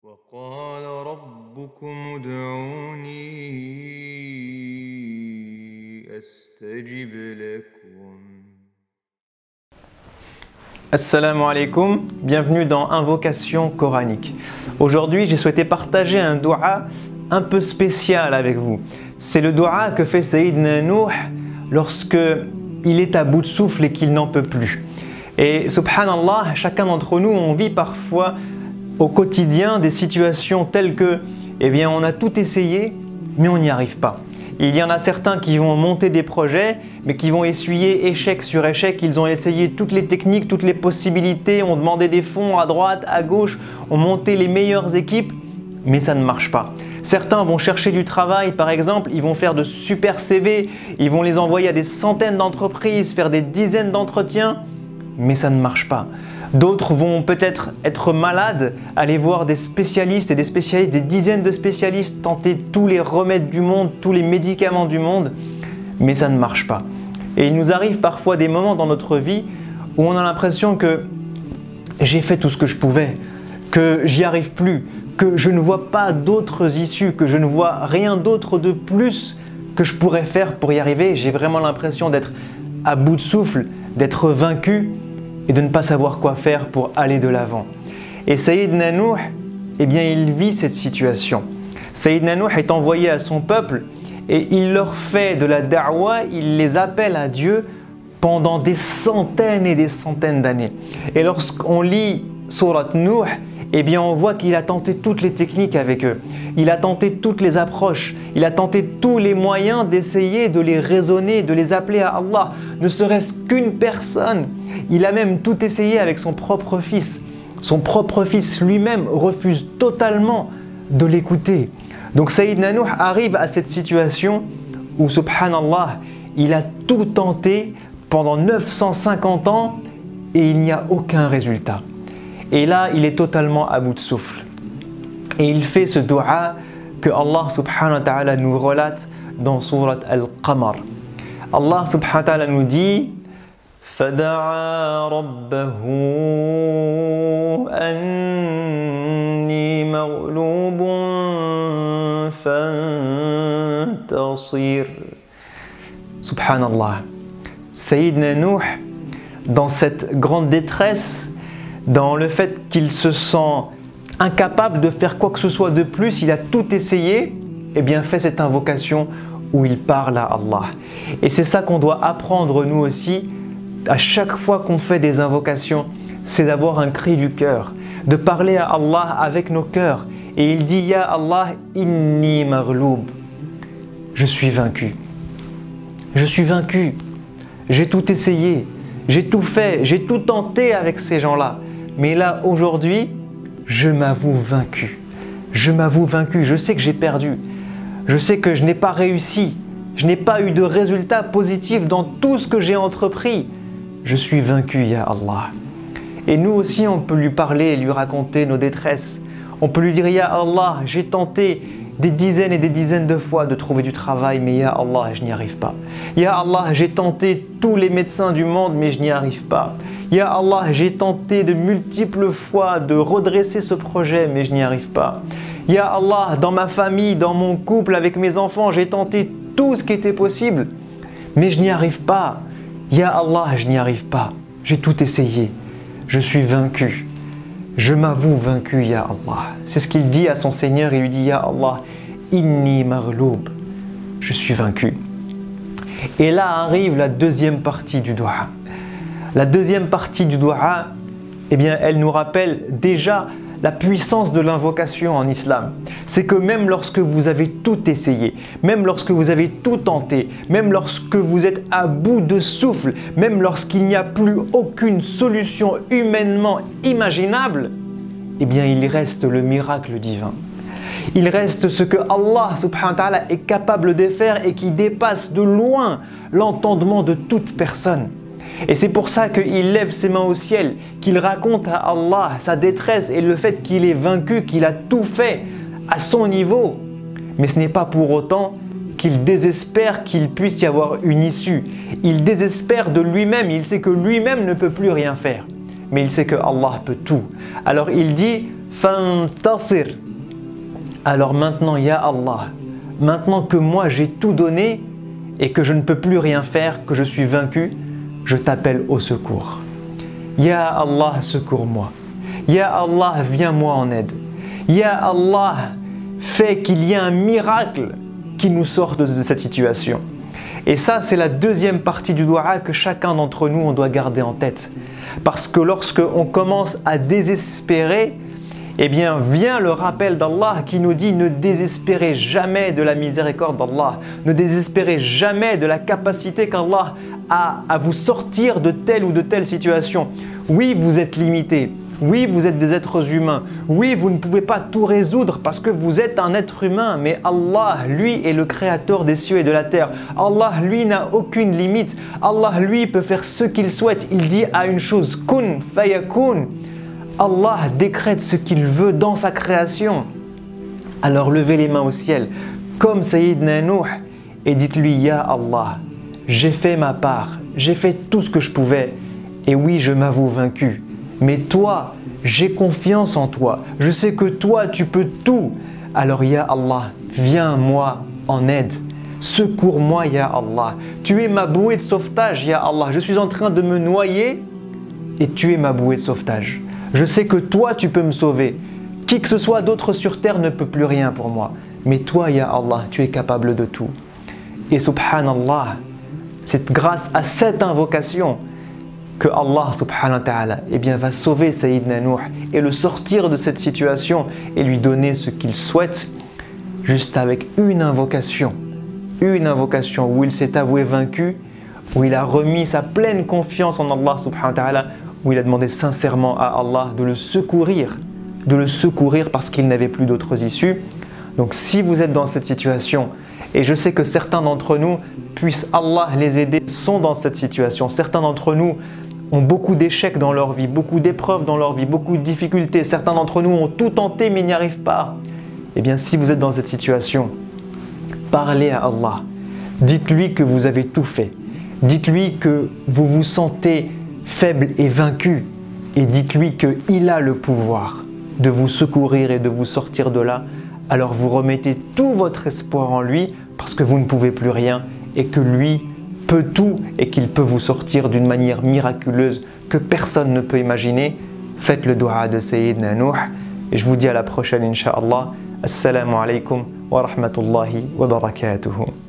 وقال ربكم ادعوني أستجب لكم. Assalamu alaikum, bienvenue dans Invocation coranique. Aujourd'hui, j'ai souhaité partager un dua un peu spécial avec vous. C'est le dua que fait Sayyidina Nuh lorsque il est à bout de souffle et qu'il n'en peut plus. Et subhanallah, chacun d'entre nous, on vit parfois au quotidien des situations telles que, on a tout essayé, mais on n'y arrive pas. Il y en a certains qui vont monter des projets, mais qui vont essuyer échec sur échec. Ils ont essayé toutes les techniques, toutes les possibilités, ont demandé des fonds à droite, à gauche, ont monté les meilleures équipes, mais ça ne marche pas. Certains vont chercher du travail, par exemple, ils vont faire de super CV, ils vont les envoyer à des centaines d'entreprises, faire des dizaines d'entretiens, mais ça ne marche pas. D'autres vont peut-être être malades, aller voir des spécialistes et des spécialistes, des dizaines de spécialistes, tenter tous les remèdes du monde, tous les médicaments du monde, mais ça ne marche pas. Et il nous arrive parfois des moments dans notre vie où on a l'impression que j'ai fait tout ce que je pouvais, que j'y arrive plus, que je ne vois pas d'autres issues, que je ne vois rien d'autre de plus que je pourrais faire pour y arriver. J'ai vraiment l'impression d'être à bout de souffle, d'être vaincu et de ne pas savoir quoi faire pour aller de l'avant. Et Sayyidina Nuh, il vit cette situation. Sayyidina Nuh est envoyé à son peuple et il leur fait de la da'wa, il les appelle à Dieu pendant des centaines et des centaines d'années. Et lorsqu'on lit Surat Nuh, on voit qu'il a tenté toutes les techniques avec eux. Il a tenté toutes les approches. Il a tenté tous les moyens d'essayer de les raisonner, de les appeler à Allah. Ne serait-ce qu'une personne. Il a même tout essayé avec son propre fils. Son propre fils lui-même refuse totalement de l'écouter. Donc Sayyidina Nuh arrive à cette situation où, subhanallah, il a tout tenté pendant 950 ans et il n'y a aucun résultat. Et là, il est totalement à bout de souffle. Et il fait ce dua que Allah subhanahu wa ta'ala nous relate dans Surat Al-Qamar. Allah subhanahu wa ta'ala nous dit فَدَعَا رَبَّهُ أَنِّي مَغْلُوبٌ فَانْتَصِرْ. Subhanallah. Sayyidina Nuh, dans cette grande détresse, dans le fait qu'il se sent incapable de faire quoi que ce soit de plus, il a tout essayé, fait cette invocation où il parle à Allah. Et c'est ça qu'on doit apprendre nous aussi, à chaque fois qu'on fait des invocations, c'est d'avoir un cri du cœur, de parler à Allah avec nos cœurs. Et il dit « Ya Allah, inni maghloub » je suis vaincu. Je suis vaincu. J'ai tout essayé, j'ai tout fait, j'ai tout tenté avec ces gens-là. Mais là, aujourd'hui, je m'avoue vaincu. Je m'avoue vaincu. Je sais que j'ai perdu. Je sais que je n'ai pas réussi. Je n'ai pas eu de résultat positif dans tout ce que j'ai entrepris. Je suis vaincu, Ya Allah. Et nous aussi, on peut lui parler et lui raconter nos détresses. On peut lui dire, Ya Allah, j'ai tenté des dizaines et des dizaines de fois de trouver du travail, mais Ya Allah, je n'y arrive pas. Ya Allah, j'ai tenté tous les médecins du monde, mais je n'y arrive pas. Ya Allah, j'ai tenté de multiples fois de redresser ce projet, mais je n'y arrive pas. Ya Allah, dans ma famille, dans mon couple, avec mes enfants, j'ai tenté tout ce qui était possible, mais je n'y arrive pas. Ya Allah, je n'y arrive pas. J'ai tout essayé. Je suis vaincu. Je m'avoue vaincu, Ya Allah. C'est ce qu'il dit à son Seigneur. Il lui dit, Ya Allah, inni maghloub. Je suis vaincu. Et là arrive la deuxième partie du dua. La deuxième partie du dua, elle nous rappelle déjà la puissance de l'invocation en islam. C'est que même lorsque vous avez tout essayé, même lorsque vous avez tout tenté, même lorsque vous êtes à bout de souffle, même lorsqu'il n'y a plus aucune solution humainement imaginable, il reste le miracle divin. Il reste ce que Allah subhanahu wa ta'ala est capable de faire et qui dépasse de loin l'entendement de toute personne. Et c'est pour ça qu'il lève ses mains au ciel, qu'il raconte à Allah sa détresse et le fait qu'il est vaincu, qu'il a tout fait à son niveau. Mais ce n'est pas pour autant qu'il désespère qu'il puisse y avoir une issue. Il désespère de lui-même, il sait que lui-même ne peut plus rien faire. Mais il sait que Allah peut tout. Alors il dit « fantasir. Alors maintenant, Ya Allah, maintenant que moi j'ai tout donné et que je ne peux plus rien faire, que je suis vaincu, je t'appelle au secours. Ya Allah, secours-moi. Ya Allah, viens-moi en aide. Ya Allah, fais qu'il y ait un miracle qui nous sorte de cette situation. Et ça, c'est la deuxième partie du dua que chacun d'entre nous, on doit garder en tête. Parce que lorsque on commence à désespérer, eh bien, vient le rappel d'Allah qui nous dit ne désespérez jamais de la miséricorde d'Allah, ne désespérez jamais de la capacité qu'Allah a à vous sortir de telle ou de telle situation. Oui, vous êtes limité. Oui, vous êtes des êtres humains. Oui, vous ne pouvez pas tout résoudre parce que vous êtes un être humain. Mais Allah, lui, est le créateur des cieux et de la terre. Allah, lui, n'a aucune limite. Allah, lui, peut faire ce qu'il souhaite. Il dit à une chose, kun fayakun. Allah décrète ce qu'il veut dans sa création. Alors levez les mains au ciel, comme Sayyidina Nuh, et dites-lui, Ya Allah, j'ai fait ma part, j'ai fait tout ce que je pouvais, et oui, je m'avoue vaincu. Mais toi, j'ai confiance en toi, je sais que toi, tu peux tout. Alors Ya Allah, viens-moi en aide. Secours-moi, Ya Allah. Tu es ma bouée de sauvetage, Ya Allah. Je suis en train de me noyer et tu es ma bouée de sauvetage. Je sais que toi, tu peux me sauver. Qui que ce soit d'autre sur terre ne peut plus rien pour moi. Mais toi, Ya Allah, tu es capable de tout. Et subhanallah, c'est grâce à cette invocation que Allah subhanahu wa ta'ala va sauver Sayyidina Nuh et le sortir de cette situation et lui donner ce qu'il souhaite juste avec une invocation où il s'est avoué vaincu, où il a remis sa pleine confiance en Allah subhanahu wa ta'ala, où il a demandé sincèrement à Allah de le secourir parce qu'il n'avait plus d'autres issues. Donc si vous êtes dans cette situation, et je sais que certains d'entre nous, puisse Allah les aider, sont dans cette situation. Certains d'entre nous ont beaucoup d'échecs dans leur vie, beaucoup d'épreuves dans leur vie, beaucoup de difficultés. Certains d'entre nous ont tout tenté mais n'y arrivent pas. Eh bien, si vous êtes dans cette situation, parlez à Allah. Dites-lui que vous avez tout fait. Dites-lui que vous vous sentez faible et vaincu. Et dites-lui qu'il a le pouvoir de vous secourir et de vous sortir de là. Alors vous remettez tout votre espoir en lui parce que vous ne pouvez plus rien et que lui peut tout et qu'il peut vous sortir d'une manière miraculeuse que personne ne peut imaginer. Faites le dua de Sayyidina Nuh et je vous dis à la prochaine, Inch'Allah. Assalamu alaikum wa rahmatullahi wa barakatuhu.